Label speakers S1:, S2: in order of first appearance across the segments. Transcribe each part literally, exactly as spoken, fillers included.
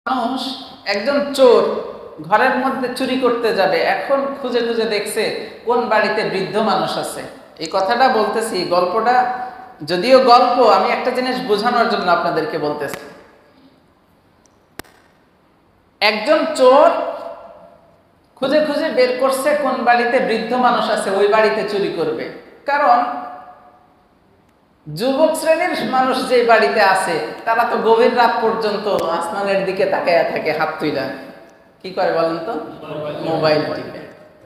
S1: মানুষ একজন চোর ঘরের মধ্যে চুরি করতে যাবে, এখন খুঁজে খুঁজে দেখছে কোন বাড়িতে বৃদ্ধ মানুষ আছে। এই কথাটা বলতেছি, গল্পটা যদিও গল্প, আমি একটা জিনিস বোঝানোর জন্য আপনাদেরকে বলতেছি। একজন চোর খুঁজে খুঁজে বের করছে কোন বাড়িতে বৃদ্ধ মানুষ আছে, ওই বাড়িতে চুরি করবে। কারণ যুবক শ্রেণীর মানুষ যে বাড়িতে আছে তারা তো গভীর রাত পর্যন্ত আসমানের দিকে তাকায়া থাকে, হাত তুইলা কি করে বলেন তো, মোবাইল টিপে।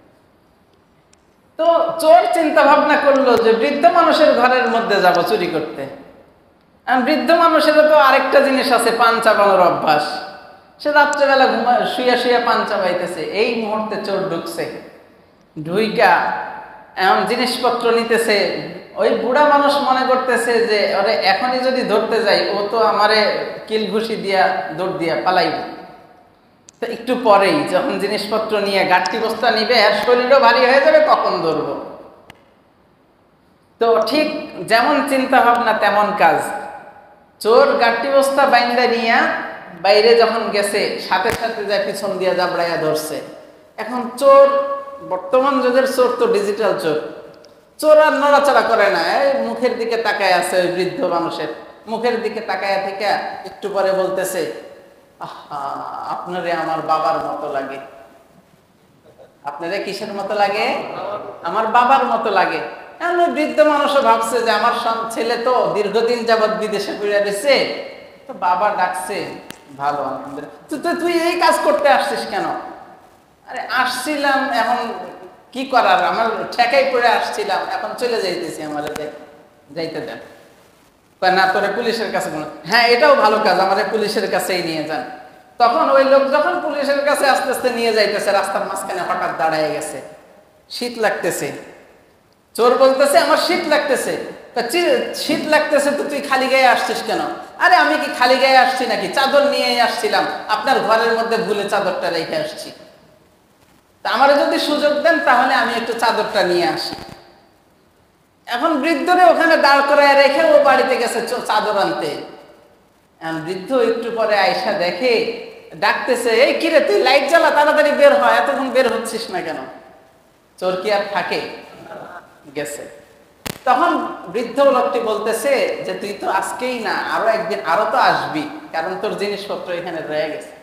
S1: তো চোর চিন্তা ভাবনা করলো যে বৃদ্ধ মানুষের ঘরের মধ্যে যাব চুরি করতে। বৃদ্ধ মানুষেরও তো আরেকটা জিনিস আছে, পান চাবানোর অভ্যাস। সে রাত্রেবেলা ঘুমা শুয়ে শুয়ে পান চাবাইতেছে। এই মুহূর্তে চোর ঢুকছে, ঢুইকা এমন জিনিসপত্র নিতেছে। ওই বুড়া মানুষ মনে করতেছে যে ওরে এখনই যদি ধরতে যাই ও তো আমারে কিল ঘুষি দিয়া দৌড় দিয়া পালাইব। তো একটু পরেই যখন জিনিসপত্র নিয়ে গাঁটটি বস্তা নিবে, আর শরীরও ভারী হয়ে যাবে, কখন ধরবো। তো ঠিক যেমন চিন্তা ভাবনা তেমন কাজ। চোর গাঁটটি বস্তা বাইন্দা নিয়ে বাইরে যখন গেছে, সাথে সাথে যায় পিছন দিয়া জাবড়াইয়া ধরছে। এখন চোর, বর্তমান যুগের চোর তো ডিজিটাল চোর। চোর আর নড়াচড়া করে না, এই মুখের দিকে তাকায় আছে ওই বৃদ্ধ মানুষের মুখের দিকে তাকায়া থেকে একটু পরে বলতেছে, আহা, আপনারে আমার বাবার মতো লাগে। আপনারে কিসের মতো লাগে? আমার বাবার মতো লাগে। এখন ওই বৃদ্ধ মানুষও ভাবছে যে আমার ছেলে তো দীর্ঘদিন যাবৎ বিদেশে ঘুরে রয়েছে, তো বাবা ডাকছে, ভালো আলহামদুলিল্লাহ। তুই এই কাজ করতে আসছিস কেন? আরে আসছিলাম, এখন কি করার, আমার ঠেকাই পড়ে আসছিলাম, এখন চলে যাইতেছি, আমার যাইতে দেন। না তোরে পুলিশের কাছে, হ্যাঁ এটাও ভালো কাজ, আমাদের পুলিশের কাছেই নিয়ে যান। তখন ওই লোক যখন পুলিশের কাছে আস্তে আস্তে নিয়ে যাইতেছে, রাস্তার মাঝখানে হঠাৎ দাঁড়ায় গেছে, শীত লাগতেছে। চোর বলতেছে আমার শীত লাগতেছে। শীত লাগতেছে তো তুই খালি গায়ে আসছিস কেন? আরে আমি কি খালি গায়ে আসছি নাকি, চাদর নিয়ে আসছিলাম, আপনার ঘরের মধ্যে ভুলে চাদরটা রেখে আসছি। তা আমারে যদি সুযোগ দেন তাহলে আমি একটু চাদরটা নিয়ে আসি। এখন বৃদ্ধরে ওখানে দাঁড় করায় রেখে ও বাড়িতে গেছে চাদর আনতে। বৃদ্ধ একটু পরে আয়সা দেখে, ডাকতেছে, এই কিরে তুই লাইট জ্বালা, তাড়াতাড়ি বের হয়, এতক্ষণ বের হচ্ছিস না কেন? চোর কি আর থাকে? গেছে। তখন বৃদ্ধ লোকটি বলতেছে যে তুই তো আজকেই না, আরো একদিন আরো তো আসবি, কারণ তোর জিনিসপত্র এখানে রয়ে গেছে।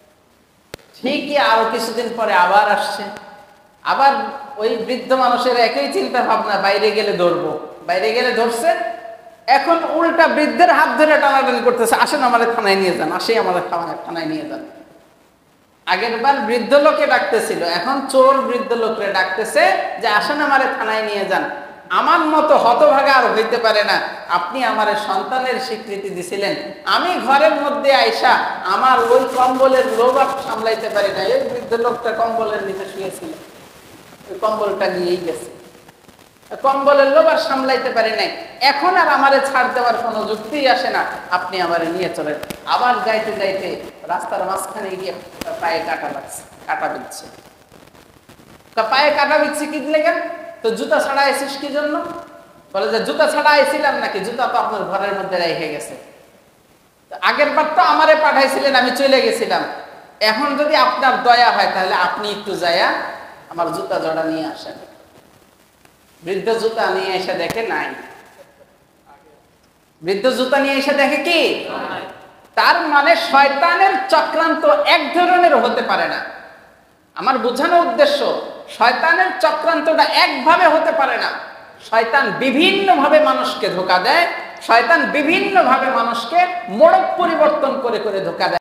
S1: ঠিকই আরো কিছুদিন পরে আবার আসছে। আবার ওই বৃদ্ধ মানুষের একই চিন্তা ভাবনা, বাইরে গেলে ধরবো, বাইরে গেলে ধরছে। এখন উল্টা বৃদ্ধের হাত ধরে টানাটানি করতেছে, আসেন আমাদের থানায় নিয়ে যান, আসেই আমাদের থানায় নিয়ে যান। আগের বার বৃদ্ধ লোকে ডাকতেছিল, এখন চোর বৃদ্ধ লোকরে ডাকতেছে যে আসেন আমাদের থানায় নিয়ে যান। আমার মতো হতভাগা আর হইতে পারে না, আপনি আমার সন্তানের স্বীকৃতি দিছিলেন, আমি ঘরের মধ্যে আইসা আমার ওই কম্বলের লোভ সামলাইতে পারি না। এই বৃদ্ধ লোকটা কম্বলের নিচে শুয়েছিল, ওই কম্বলটা নিয়েই গেছে, কম্বলের লোভ আর সামলাইতে পারি নাই, এখন আর আমারে ছাড় দেওয়ার কোনো যুক্তিই আসে না, আপনি আমারে নিয়ে চলেন। আবার যাইতে যাইতে রাস্তার মাঝখানে গিয়ে পায়ে কাটা লাগছে, কাটা বিচ্ছে। পায়ে কাটা বিচ্ছে কি লেগেন? তো জুতা ছাড়া আইসিস কি জন্য? বলে যে জুতা ছাড়া আইছিলাম নাকি, জুতা তো আপনার ঘরের মধ্যে রেখে গেছে। আগের বার তো আমারে পাঠাইছিলেন, আমি চলে গেছিলাম, এখন যদি আপনার দয়া হয় তাহলে আপনি একটু যায়া আমার জুতা জোড়া নিয়ে আসেন। বৃদ্ধ জুতা নিয়ে এসে দেখে নাই। বৃদ্ধ জুতা নিয়ে এসে দেখে কি, তার মানে শয়তানের চক্রান্ত এক ধরনের হতে পারে না। আমার বোঝানোর উদ্দেশ্য, শয়তানের চক্রান্তটা একভাবে হতে পারে না। শয়তান বিভিন্ন ভাবে মানুষকে ধোঁকা দেয়, শয়তান বিভিন্ন ভাবে মানুষকে মোড়ক পরিবর্তন করে করে ধোঁকা দেয়।